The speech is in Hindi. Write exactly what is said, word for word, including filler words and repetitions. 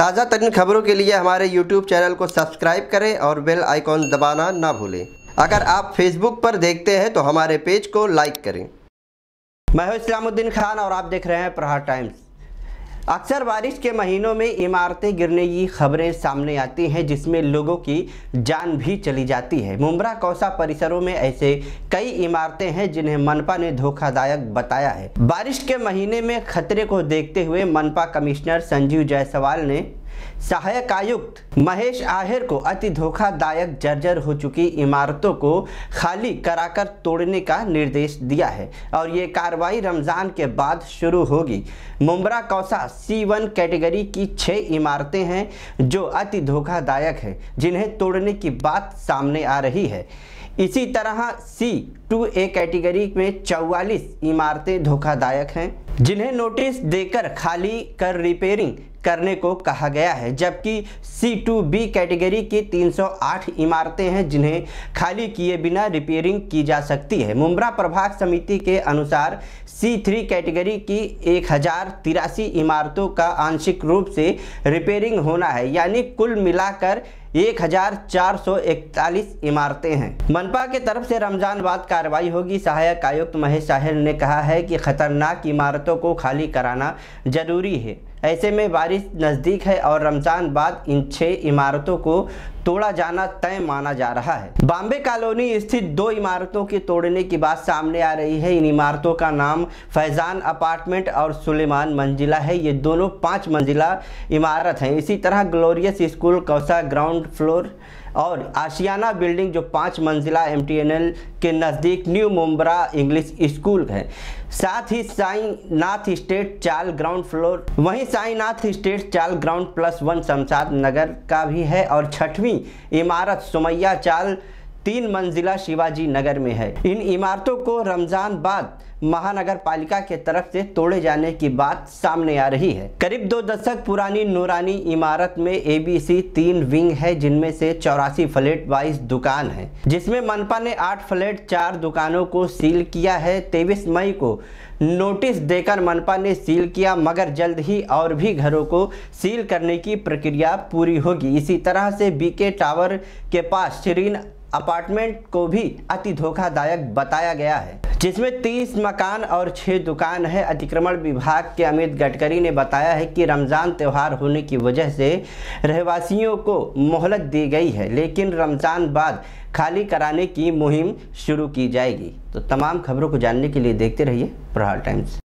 ताज़ा तरीन खबरों के लिए हमारे यूट्यूब चैनल को सब्सक्राइब करें और बेल आइकॉन दबाना ना भूलें। अगर आप फेसबुक पर देखते हैं तो हमारे पेज को लाइक करें। मैं हूं इस्लामुद्दीन खान और आप देख रहे हैं प्रहार टाइम्स। अक्सर बारिश के महीनों में इमारतें गिरने की खबरें सामने आती हैं, जिसमें लोगों की जान भी चली जाती है। मुंब्रा कौसा परिसरों में ऐसे कई इमारतें हैं जिन्हें मनपा ने धोखादायक बताया है। बारिश के महीने में खतरे को देखते हुए मनपा कमिश्नर संजीव जायसवाल ने सहायक आयुक्त महेश आहिर को अति धोखादायक जर्जर हो चुकी इमारतों को खाली कराकर तोड़ने का निर्देश दिया है और ये कार्रवाई रमज़ान के बाद शुरू होगी। Mumbra Kausa C one category की छः इमारतें हैं जो अति धोखादायक है, जिन्हें तोड़ने की बात सामने आ रही है। इसी तरह सी टू ए कैटेगरी में चौवालीस इमारतें धोखादायक हैं, जिन्हें नोटिस देकर खाली कर रिपेयरिंग करने को कहा गया है, जबकि सी टू बी कैटेगरी की तीन सौ आठ इमारतें हैं जिन्हें खाली किए बिना रिपेयरिंग की जा सकती है। मुंब्रा प्रभाग समिति के अनुसार सी थ्री कैटेगरी की एक हज़ार तिरासी इमारतों का आंशिक रूप से रिपेयरिंग होना है, यानी कुल मिलाकर एक हज़ार चार सौ इकतालीस इमारतें हैं। मनपा के तरफ से रमज़ान बाद कार्रवाई होगी। सहायक आयुक्त महेश आहिर ने कहा है कि खतरनाक इमारतों को खाली कराना जरूरी है। ऐसे में बारिश नज़दीक है और रमज़ान बाद इन छः इमारतों को तोड़ा जाना तय माना जा रहा है। बॉम्बे कॉलोनी स्थित दो इमारतों के तोड़ने की बात सामने आ रही है। इन इमारतों का नाम फैजान अपार्टमेंट और सुलेमान मंजिला है। ये दोनों पाँच मंजिला इमारत हैं। इसी तरह glorious school Kausa ground floor और आशियाना बिल्डिंग जो पाँच मंजिला एम टी एन एल के नज़दीक न्यू मुंब्रा इंग्लिश स्कूल है। साथ ही Sai Nath state chawl ground floor, वहीं Sai Nath state chawl ground plus one Shamshad Nagar का भी है और छठवीं इमारत सुमैया चाल तीन मंजिला शिवाजी नगर में है। इन इमारतों को रमज़ान बाद महानगर पालिका के तरफ से तोड़े जाने की बात सामने आ रही है। करीब दो दशक पुरानी नूरानी इमारत में ए बी सी तीन विंग है, जिनमें से चौरासी फ्लैट बाईस दुकान है, जिसमें मनपा ने आठ फ्लैट चार दुकानों को सील किया है। तेईस मई को नोटिस देकर मनपा ने सील किया, मगर जल्द ही और भी घरों को सील करने की प्रक्रिया पूरी होगी। इसी तरह से बीके टावर के पास शरीन अपार्टमेंट को भी अति धोखादायक बताया गया है, जिसमें तीस मकान और छः दुकान है। अतिक्रमण विभाग के अमित गडकरी ने बताया है कि रमज़ान त्यौहार होने की वजह से रहवासियों को मोहलत दी गई है, लेकिन रमज़ान बाद खाली कराने की मुहिम शुरू की जाएगी। तो तमाम खबरों को जानने के लिए देखते रहिए प्रहार टाइम्स।